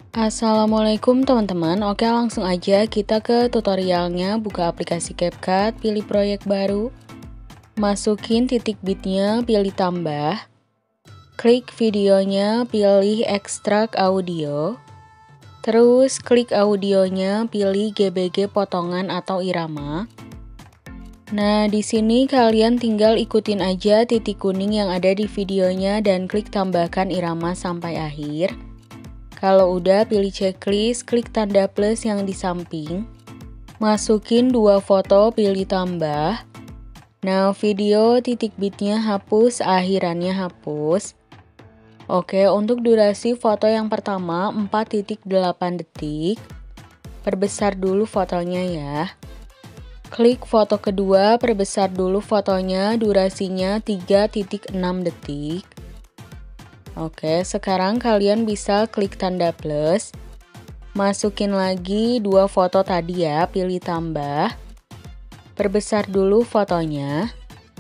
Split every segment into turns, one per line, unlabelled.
Assalamualaikum teman-teman. Oke, langsung aja kita ke tutorialnya. Buka aplikasi CapCut, pilih proyek baru, masukin titik bitnya, pilih tambah, klik videonya, pilih ekstrak audio, terus klik audionya, pilih GBG potongan atau irama. Nah, di sini kalian tinggal ikutin aja titik kuning yang ada di videonya dan klik tambahkan irama sampai akhir. Kalau udah, pilih checklist, klik tanda plus yang di samping. Masukin 2 foto, pilih tambah. Nah, video titik bitnya hapus, akhirannya hapus. Oke, untuk durasi foto yang pertama 4,8 detik. Perbesar dulu fotonya ya. Klik foto kedua, perbesar dulu fotonya, durasinya 3,6 detik. Oke, sekarang kalian bisa klik tanda plus, masukin lagi 2 foto tadi ya, pilih tambah, perbesar dulu fotonya,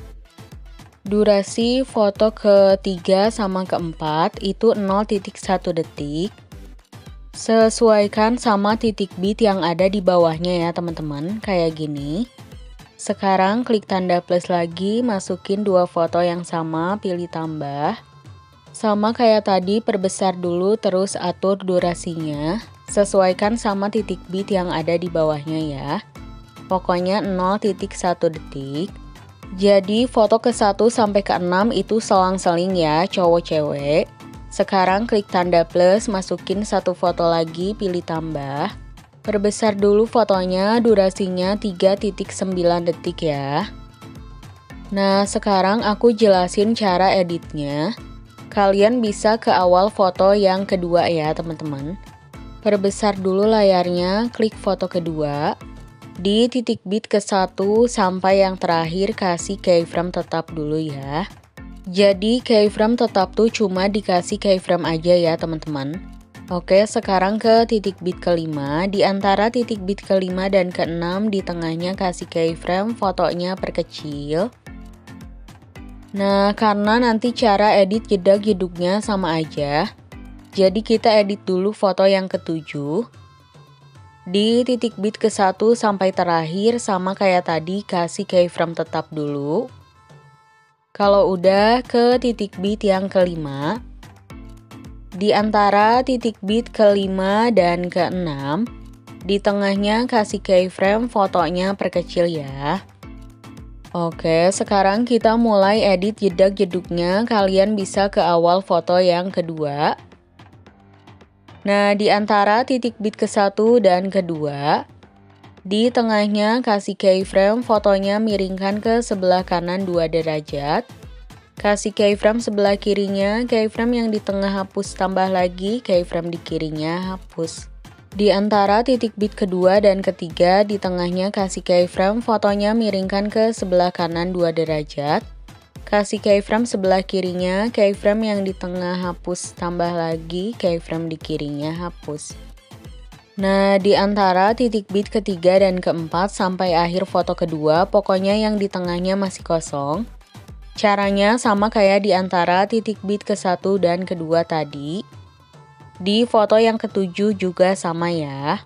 durasi foto ketiga sama keempat itu 0,1 detik, sesuaikan sama titik bit yang ada di bawahnya ya teman-teman, kayak gini. Sekarang klik tanda plus lagi, masukin 2 foto yang sama, pilih tambah. Sama kayak tadi, perbesar dulu terus atur durasinya, sesuaikan sama titik bit yang ada di bawahnya ya. Pokoknya 0,1 detik. Jadi foto ke-1 sampai ke-6 itu selang-seling ya, cowok cewek. Sekarang klik tanda plus, masukin 1 foto lagi, pilih tambah. Perbesar dulu fotonya, durasinya 3,9 detik ya. Nah, sekarang aku jelasin cara editnya. Kalian bisa ke awal foto yang kedua ya teman-teman. Perbesar dulu layarnya, klik foto kedua. Di titik bit ke-1 sampai yang terakhir kasih keyframe tetap dulu ya. Jadi keyframe tetap tuh cuma dikasih keyframe aja ya teman-teman. Oke, sekarang ke titik bit ke-5. Di antara titik bit ke-5 dan ke-6 di tengahnya kasih keyframe, fotonya perkecil. Nah, karena nanti cara edit jedak-jeduknya sama aja, jadi kita edit dulu foto yang ke-7. Di titik bit ke-1 sampai terakhir sama kayak tadi, kasih keyframe tetap dulu. Kalau udah, ke titik bit yang ke-5. Di antara titik bit ke-5 dan ke-6, di tengahnya kasih keyframe, fotonya perkecil ya. Oke, sekarang kita mulai edit jedak-jeduknya. Kalian bisa ke awal foto yang kedua. Nah, di antara titik bit ke-1 dan kedua, di tengahnya kasih keyframe, fotonya miringkan ke sebelah kanan 2 derajat. Kasih keyframe sebelah kirinya, keyframe yang di tengah hapus, tambah lagi, keyframe di kirinya hapus. Di antara titik bit kedua dan ketiga, di tengahnya kasih keyframe, fotonya miringkan ke sebelah kanan 2 derajat. Kasih keyframe sebelah kirinya, keyframe yang di tengah hapus, tambah lagi, keyframe di kirinya hapus. Nah, di antara titik bit ketiga dan keempat sampai akhir foto kedua, pokoknya yang di tengahnya masih kosong. Caranya sama kayak di antara titik bit ke-1 dan kedua tadi. Di foto yang ke-7 juga sama ya.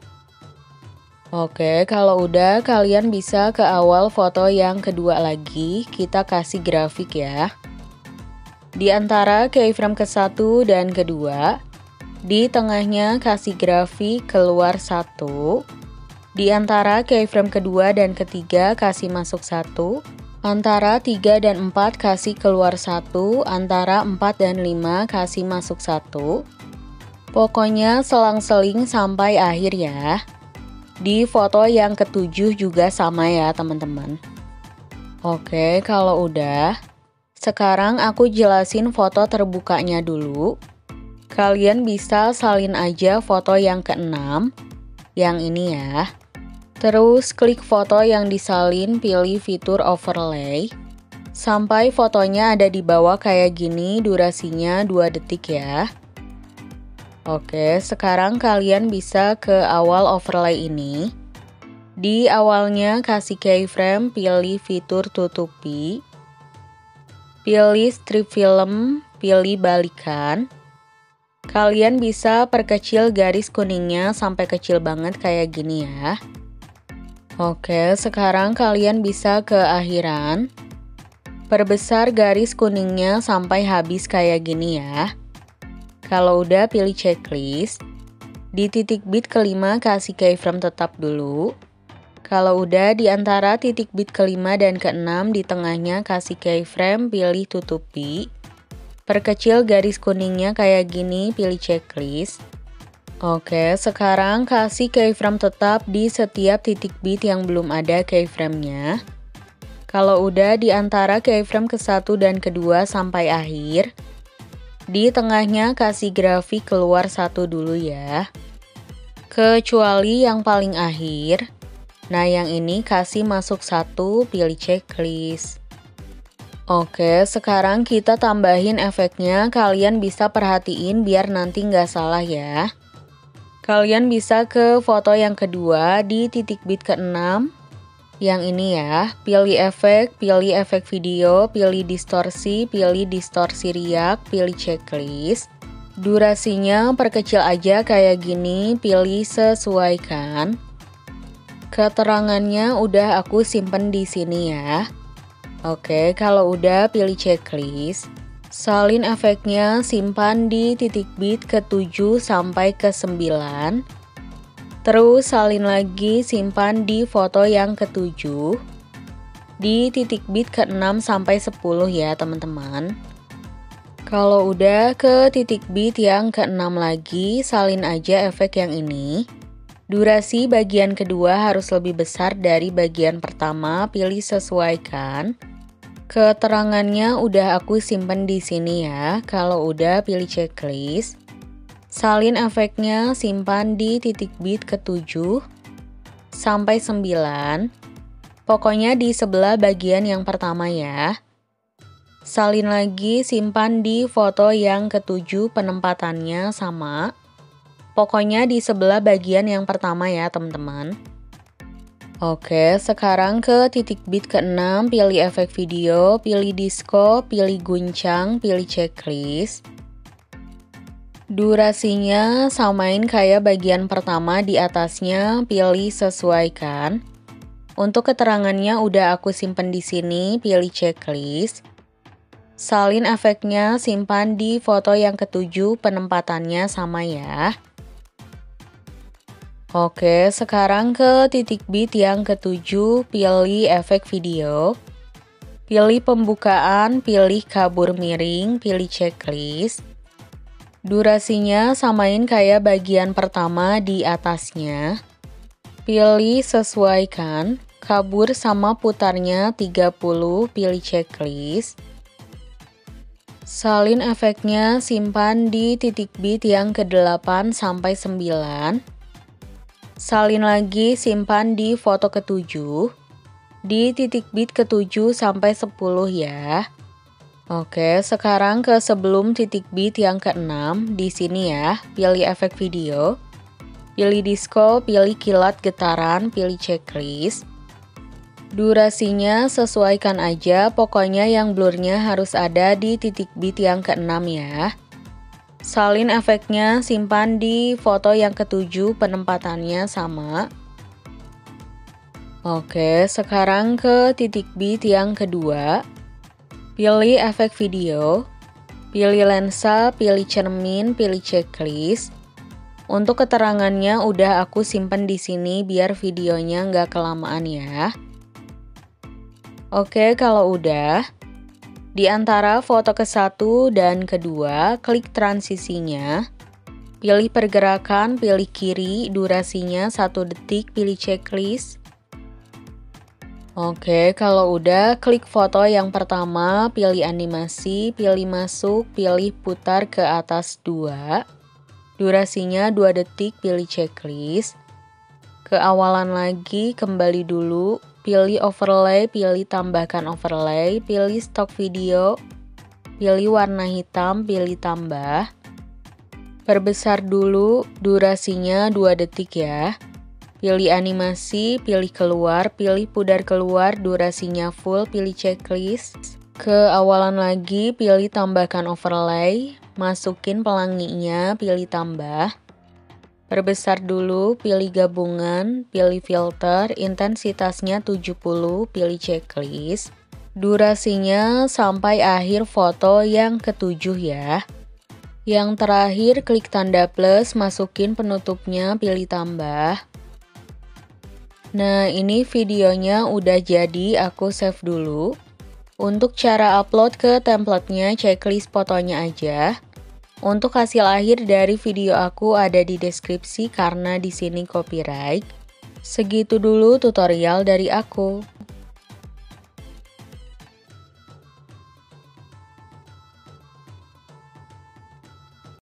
Oke, kalau udah kalian bisa ke awal foto yang kedua lagi. Kita kasih grafik ya. Di antara keyframe ke-1 dan kedua, di tengahnya kasih grafik keluar 1. Di antara keyframe kedua dan ketiga kasih masuk 1. Antara 3 dan 4 kasih keluar 1. Antara 4 dan 5 kasih masuk 1. Pokoknya selang-seling sampai akhir ya. Di foto yang ke-7 juga sama ya teman-teman. Oke, kalau udah, sekarang aku jelasin foto terbukanya dulu. Kalian bisa salin aja foto yang ke-6, yang ini ya. Terus klik foto yang disalin, pilih fitur overlay. Sampai fotonya ada di bawah kayak gini, durasinya 2 detik ya. Oke, sekarang kalian bisa ke awal overlay ini. Di awalnya kasih keyframe, pilih fitur tutupi. Pilih strip film, pilih balikan. Kalian bisa perkecil garis kuningnya sampai kecil banget kayak gini ya. Oke, sekarang kalian bisa ke akhiran. Perbesar garis kuningnya sampai habis kayak gini ya. Kalau udah pilih checklist. Di titik bit kelima kasih keyframe tetap dulu. Kalau udah di antara titik bit kelima dan keenam di tengahnya kasih keyframe, pilih tutupi. Perkecil garis kuningnya kayak gini, pilih checklist. Oke, sekarang kasih keyframe tetap di setiap titik bit yang belum ada keyframe-nya. Kalau udah di antara keyframe ke-1 dan kedua sampai akhir. Di tengahnya kasih grafik keluar 1 dulu ya. Kecuali yang paling akhir. Nah, yang ini kasih masuk 1, pilih checklist. Oke, sekarang kita tambahin efeknya. Kalian bisa perhatiin biar nanti nggak salah ya. Kalian bisa ke foto yang kedua di titik bit ke-6. Yang ini ya, pilih efek video, pilih distorsi riak, pilih checklist. Durasinya perkecil aja kayak gini, pilih sesuaikan. Keterangannya udah aku simpen di sini ya. Oke, kalau udah pilih checklist. Salin efeknya simpan di titik bit ke-7 sampai ke-9. Terus salin lagi simpan di foto yang ke-7. Di titik bit ke-6 sampai 10 ya teman-teman. Kalau udah ke titik bit yang ke-6 lagi, salin aja efek yang ini. Durasi bagian kedua harus lebih besar dari bagian pertama, pilih sesuaikan. Keterangannya udah aku simpen di sini ya. Kalau udah pilih checklist. Salin efeknya simpan di titik bit ke-7 sampai 9. Pokoknya di sebelah bagian yang pertama ya. Salin lagi simpan di foto yang ke-7, penempatannya sama. Pokoknya di sebelah bagian yang pertama ya teman-teman. Oke, sekarang ke titik bit ke-6, pilih efek video, pilih disco, pilih guncang, pilih checklist. Durasinya samain kayak bagian pertama di atasnya, pilih sesuaikan. Untuk keterangannya udah aku simpen di sini, pilih checklist. Salin efeknya simpan di foto yang ke-7, penempatannya sama ya. Oke, sekarang ke titik bit yang ke-7, pilih efek video. Pilih pembukaan, pilih kabur miring, pilih checklist. Durasinya samain kayak bagian pertama di atasnya. Pilih sesuaikan, kabur sama putarnya 30, pilih checklist. Salin efeknya simpan di titik bit yang ke-8 sampai 9. Salin lagi simpan di foto ke-7. Di titik bit ke-7 sampai 10 ya. Oke, sekarang ke sebelum titik bit yang ke-6 di sini ya. Pilih efek video. Pilih disco, pilih kilat getaran, pilih checklist. Durasinya sesuaikan aja, pokoknya yang blurnya harus ada di titik bit yang ke-6 ya. Salin efeknya simpan di foto yang ke-7, penempatannya sama. Oke, sekarang ke titik bit yang kedua. Pilih efek video, pilih lensa, pilih cermin, pilih checklist. Untuk keterangannya udah aku simpen di sini biar videonya nggak kelamaan ya. Oke, kalau udah. Di antara foto ke-1 dan kedua, klik transisinya. Pilih pergerakan, pilih kiri, durasinya 1 detik, pilih checklist. Oke, kalau udah, klik foto yang pertama, pilih animasi, pilih masuk, pilih putar ke atas 2. Durasinya 2 detik, pilih checklist. Ke awalan lagi, kembali dulu. Pilih overlay, pilih tambahkan overlay, pilih stock video, pilih warna hitam, pilih tambah. Perbesar dulu, durasinya 2 detik ya. Pilih animasi, pilih keluar, pilih pudar keluar, durasinya full, pilih checklist. Ke awalan lagi, pilih tambahkan overlay, masukin pelanginya, pilih tambah. Perbesar dulu, pilih gabungan, pilih filter, intensitasnya 70, pilih checklist. Durasinya sampai akhir foto yang ketujuh ya. Yang terakhir klik tanda plus, masukin penutupnya, pilih tambah. Nah, ini videonya udah jadi, aku save dulu. Untuk cara upload ke templatenya, checklist fotonya aja. Untuk hasil akhir dari video aku ada di deskripsi karena di sini copyright. Segitu dulu tutorial dari aku.